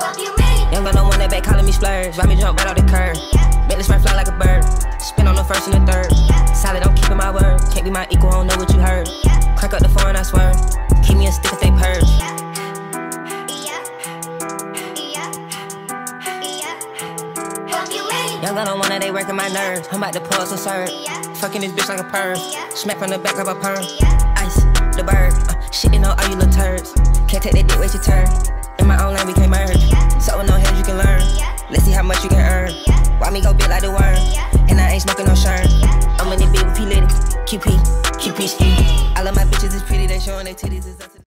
Young girl don't want that back calling me splurge. Ride me jump right off the curb. Make this right fly like a bird. Spin on the first and the third. Solid, I'm keeping my word. Can't be my equal, I don't know what you heard. Crank up the foreign, I swear. Keep me a stick if they purge. Young girl don't want that, they working my nerves. I'm about to pause and serve. Fucking this bitch like a perv. Smack from the back of a perm. Ice, the bird. Shitting on all you little turds. Can't take that dick, wait your turn. In my own lane, we can't merge. So with no hands, you can learn. Let's see how much you can earn. Why me go big like the worm? And I ain't smoking no shirt. I'm in this big with P Litty. QP, QP ski. I love my bitches, it's pretty, they showing their titties.